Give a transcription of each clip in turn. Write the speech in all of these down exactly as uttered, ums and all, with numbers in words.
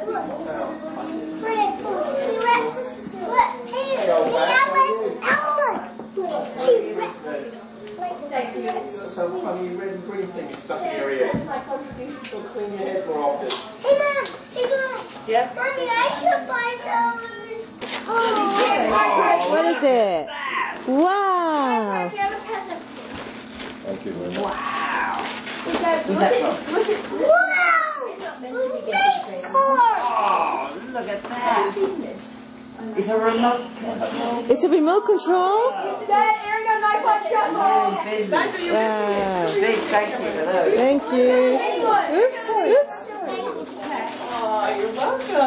So funny red and green thing is stuck in your ear. My contribution to clean your head more often. Hey mom, hey mom. Yes? Mommy, I should buy those. Oh. What is it? Wow. Thank you very much. Wow. Who's that from? Look at wow. Race car. Oh, look at that. I've seen this. It's a remote control. It's a remote control? Dad, Aaron got an iPod shuffle. Wow. Big thank you for those. Thank you. Oops, oops. Oh, you're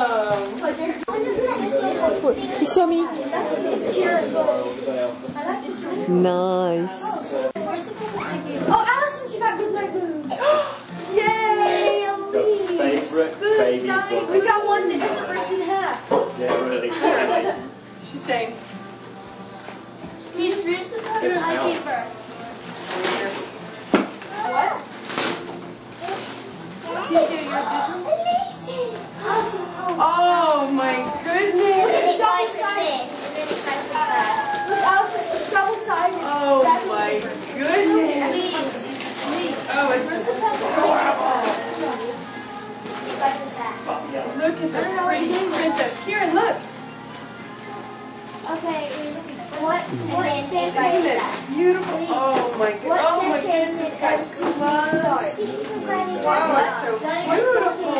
welcome. Can you show me? Nice. Oh, Allison, she got good night moves. Yay, Elise. Favorite baby book. We got one that doesn't break in half. Yeah, really. She's saying, Please finish the present I gave her. What? Amazing. Awesome. oh my goodness. Double-sided. Look, Allison, it's double-sided. Oh my goodness. Please. Please. Oh, it's look at the pretty princess. Kieran, look. Okay, what, what thing Look at this beautiful. Oh my goodness. Oh my goodness. It's got gloves. Wow, it's so beautiful.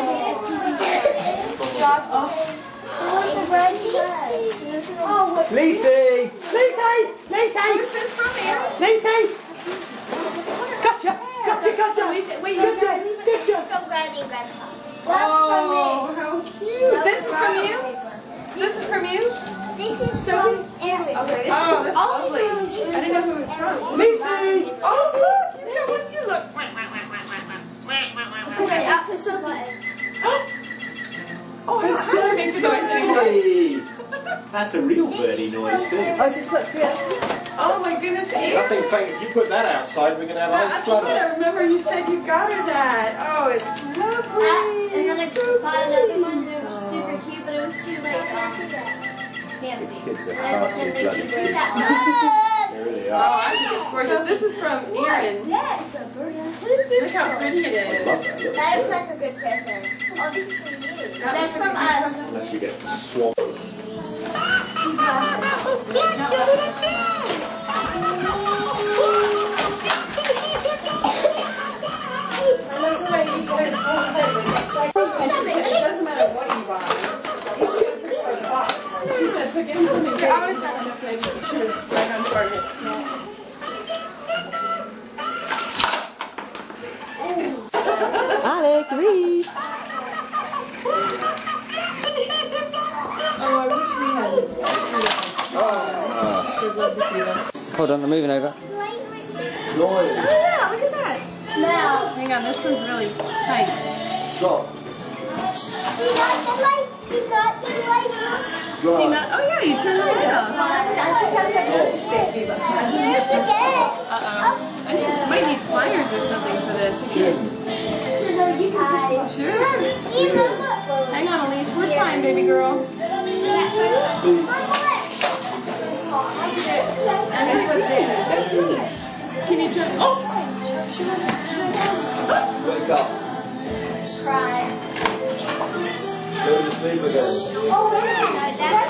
Oh, what? Lacey! Lacey! Lacey! Who's this from, Aaron? Lacey! Gotcha. Gotcha, gotcha. Wait, you guys. From Granny and Grandpa. Oh, how cute. This is from you? This is from you? This is So from cute. Eric. Okay, this oh, that's lovely. I didn't know who it was from. Lucy! Oh, look! Yeah, what you look? Okay, I'll push the button. Oh, I don't make the noise anymore. Hey! That's a real birdie noise too. Oh, she slipped, yeah. Oh my goodness, I Aaron. think, Frank, if you put that outside, we're going to have Yeah, a I flood. I remember you said you got her that. Oh, it's lovely. Uh, and then I bought another one that was super cute, but it was too like fancy. Kids are And hard to then bloody she cute. was that They really Oh, are. I think it's gorgeous. This is from Aaron. Yeah, it's a bird. Who's this Look how pretty it I is. love that. Look. That looks like a good present. Oh, this is from you. That That's looks from like a us. Unless you get swamped. She's not. It doesn't matter what you buy. You should put it in the box. She said, so give me something big. I'm going to check on the fridge, but she was right on target. Alec, Reese. Oh, I wish we had. Oh. Should love to see them. Hold on, I'm moving over. Noise. Oh yeah, look at that. Smell. Hang on, this one's really tight. Stop. She got the light. She got the light. See that? Oh yeah, you turn the light on. Here's again. Uh-oh. I think you might need pliers or something for this. Sure. Hang on, Elise. We're trying, baby girl. And this is it. Let's see. Can you turn? Oh! Wake up. Cry. Go to sleep again. Oh, yeah.